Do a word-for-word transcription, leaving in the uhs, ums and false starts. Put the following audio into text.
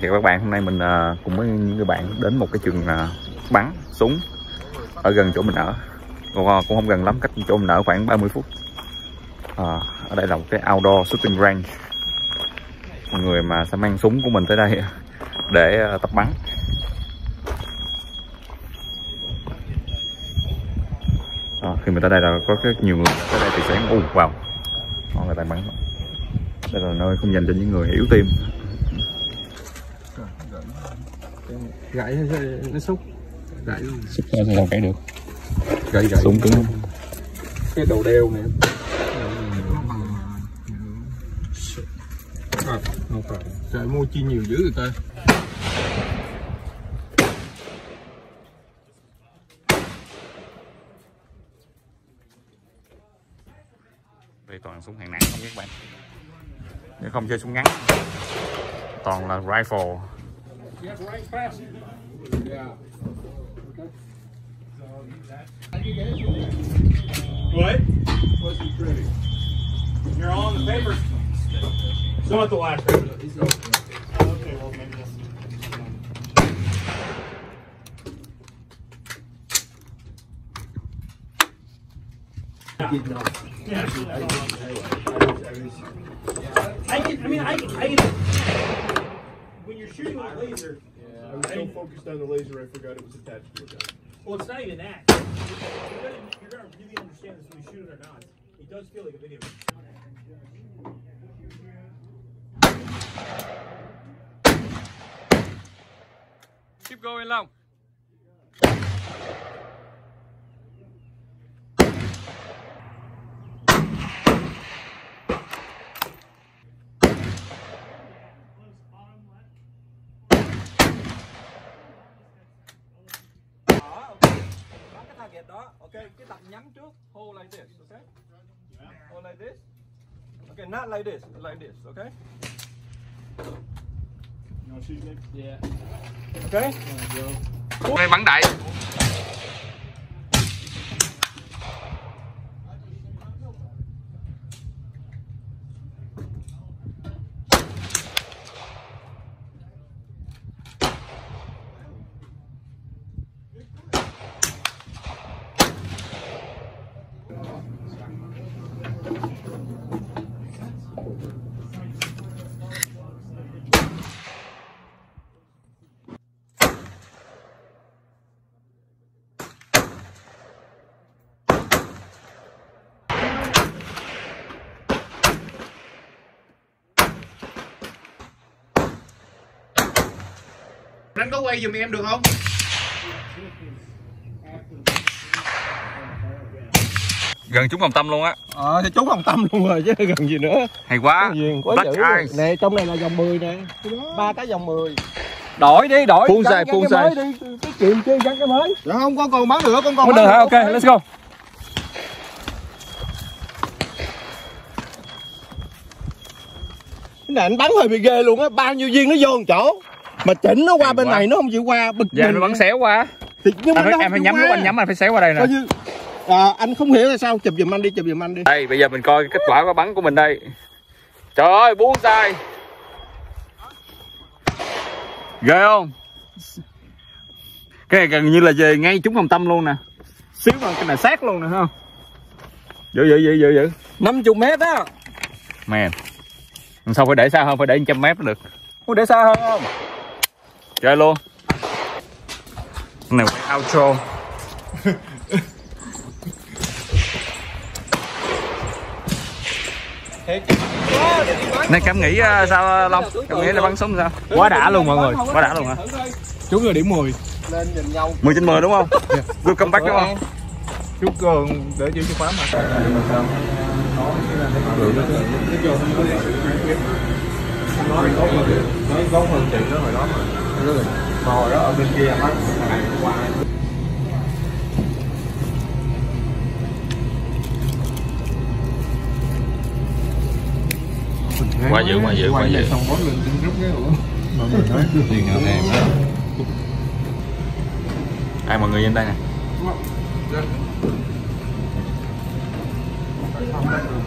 Thì các bạn, hôm nay mình uh, cùng với những người bạn đến một cái trường uh, bắn súng ở gần chỗ mình ở. Còn uh, cũng không gần lắm, cách chỗ mình ở khoảng ba mươi phút. uh, Ở đây là một cái outdoor shooting range. Mọi người mà sẽ mang súng của mình tới đây để uh, tập bắn. À, khi mình tới đây là có rất nhiều người tới đây thì sẽ u vào họ người ta bắn. Đây là nơi không dành cho những người yếu tim. Gãy nó xúc gãy luôn, xúc ra thì đâu gãy được. gãy gãy súng cứng. cái đầu đeo này à, không phải trời mua chi nhiều dữ người ta. Đây toàn súng hạng nặng không các bạn, nếu không chơi súng ngắn toàn là rifle. What? You're all on the paper. So at the last paper. Oh, okay, well maybe this. Yeah. I can, I mean, I can, I can, when you're shooting with a laser. Yeah, I was so focused on the laser, I forgot it was attached to a gun. Well, it's not even that. You're gonna, you're gonna really understand this when you shoot it or not. It does feel like a video. Keep going long. Đó, ok, cái tập nhắm trước, hold like this, okay? Hold like this. Okay, not like this, like this, okay? You want to shoot me? Yeah. Okay? Đây bắn đại. Anh có quay giùm em được không? Gần trúng hồng tâm luôn á. Ờ thì trúng hồng tâm luôn rồi chứ gần gì nữa. Hay quá. Black eyes. Nè trong này là dòng mười nè. Ba cái dòng mười. Đổi đi, đổi. Phun xài, phun xài. Cái chuyện kia gắn cái mới. Dạ không, con còn bắn nữa, con còn. Bắn được hả? Ok, let's go. Cái này anh bắn hơi bị ghê luôn á, bao nhiêu viên nó vô một chỗ. Mà chỉnh nó qua bên này nó không chịu qua, bực mình. Dạ nó bắn xéo qua. Thì nhưng mà anh phải, em phải nhắm lúc anh nhắm anh phải xéo qua đây nè. Như, à, anh không hiểu là sao, chụp giùm anh đi, chụp giùm anh đi. Đây bây giờ mình coi kết quả của bắn của mình đây. Trời ơi, buông tay. Ghê không? Cái này gần như là về ngay trúng hồng tâm luôn nè. Xíu mà cái này sát luôn nè không? Dữ dữ dữ dữ dữ. năm mươi mét á. Man. Sao phải để xa hơn, phải để một trăm mét mới được. Có để xa hơn không? Chơi luôn. Cái này quay outro. Này cảm nghĩ uh, sao Long? Cảm nghĩ là bắn súng sao? Quá đã luôn mọi người, quá đã luôn hả? Trúng rồi điểm mười. Lên nhìn nhau. mười trên mười đúng không? Good comeback đúng không? Chúc cường để chữ chìa khóa mà. Nói tốt hơn, nói tốt hơn chuyện đó hồi đó mà. Hồi đó ở bên kia bắn qua. Quá dữ, quá dữ, quá dữ. Xong bó lên trên rút cái nữa. Mọi người nói tiền nào em đó. Ai mọi người trên đây nè.